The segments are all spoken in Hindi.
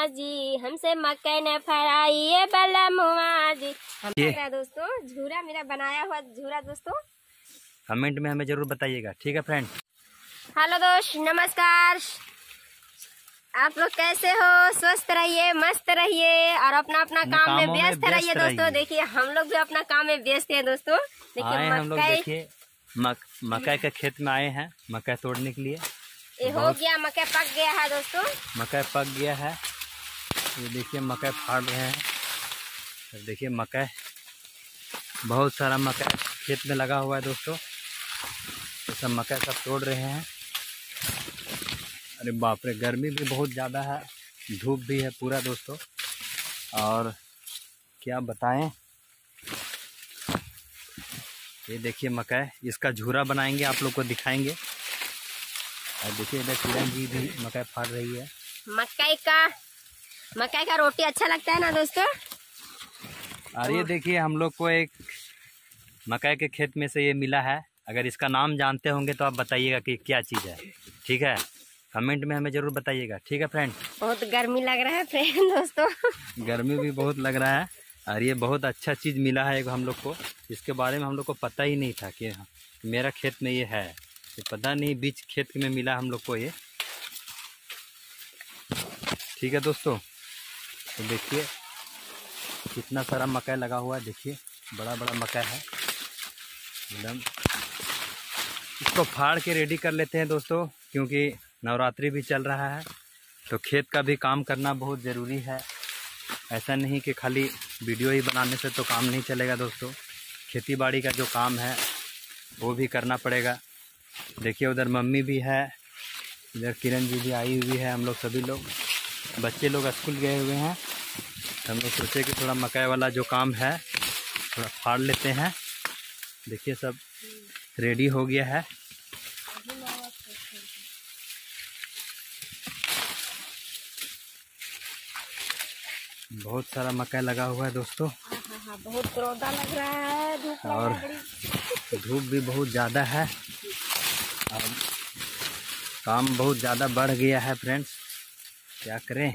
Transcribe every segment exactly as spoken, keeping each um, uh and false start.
जी, हमसे मकई न फराइए बलमुआ जी। हम दोस्तों झूरा मेरा बनाया हुआ झूरा दोस्तों कमेंट में हमें जरूर बताइएगा, ठीक है फ्रेंड। हेलो दोस्त, नमस्कार। आप लोग कैसे हो? स्वस्थ रहिए, मस्त रहिए और अपना अपना काम में व्यस्त रहिए दोस्तों। देखिए हम लोग भी अपना काम में व्यस्त है दोस्तों। देखिए हम लोग देखिए मक, मकई के खेत में आए हैं मकई तोड़ने के लिए। ये हो गया, मकई पक गया है दोस्तों। मकई पक गया है, ये देखिए मकई फाड़ रहे हैं। देखिए मकई बहुत सारा मकई खेत में लगा हुआ है दोस्तों, तो सब मकई सब तोड़ रहे हैं। अरे बाप रे, गर्मी भी बहुत ज़्यादा है, धूप भी है पूरा दोस्तों, और क्या बताएं। ये देखिए मकई, इसका झूरा बनाएंगे, आप लोग को दिखाएंगे। और देखिए इधर किरण जी भी मकई फाड़ रही है। मकई का मकई का रोटी अच्छा लगता है ना दोस्तों। और ये देखिए हम लोग को एक मकई के खेत में से ये मिला है। अगर इसका नाम जानते होंगे तो आप बताइएगा कि क्या चीज़ है, ठीक है। कमेंट में हमें जरूर बताइएगा, ठीक है फ्रेंड। बहुत गर्मी लग रहा है फ्रेंड दोस्तों, गर्मी भी बहुत लग रहा है। और ये बहुत अच्छा चीज़ मिला है एक हम लोग को, इसके बारे में हम लोग को पता ही नहीं था कि मेरा खेत में ये है। ये पता नहीं बीच खेत में मिला हम लोग को ये, ठीक है दोस्तों। तो देखिए कितना सारा मकई लगा हुआ है, देखिए बड़ा बड़ा मकई है एकदम। इसको फाड़ के रेडी कर लेते हैं दोस्तों, क्योंकि नवरात्रि भी चल रहा है, तो खेत का भी काम करना बहुत ज़रूरी है। ऐसा नहीं कि खाली वीडियो ही बनाने से तो काम नहीं चलेगा दोस्तों, खेती बाड़ी का जो काम है वो भी करना पड़ेगा। देखिए उधर मम्मी भी है, इधर किरण जी भी आई हुई है। हम लोग सभी लोग, बच्चे लोग स्कूल गए हुए हैं। हम लोग सोचे कि थोड़ा मकई वाला जो काम है थोड़ा फाड़ लेते हैं। देखिए सब रेडी हो गया है। बहुत सारा मकई लगा हुआ है दोस्तों, बहुत रौदा लग रहा है, धूप और धूप भी बहुत ज़्यादा है और काम बहुत ज़्यादा बढ़ गया है फ्रेंड्स, क्या करें।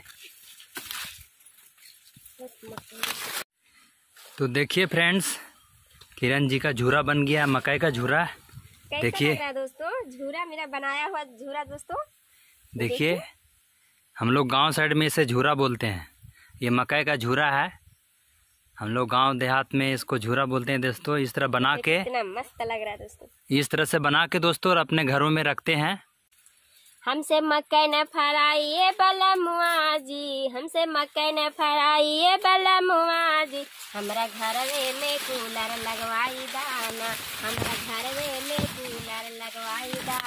तो देखिए फ्रेंड्स, किरण जी का झूरा बन गया, मकई का झूरा। देखिए दोस्तों झूरा मेरा बनाया हुआ झूरा दोस्तों। देखिए हम लोग गांव साइड में इसे झूरा बोलते हैं। ये मकई का झूरा है, हम लोग गांव देहात में इसको झूरा बोलते हैं दोस्तों। इस तरह बना के, इतना मस्त लग रहा है दोस्तों, इस तरह से बना के दोस्तों और अपने घरों में रखते हैं। हमसे मकई न फराइए बलमुआ जी, हमसे मकई न फराइए बलमुआ जी। हमरा घरवे में कूलर लगवाई दाना, हमरा घरवे में कूलर लगवाई दाना।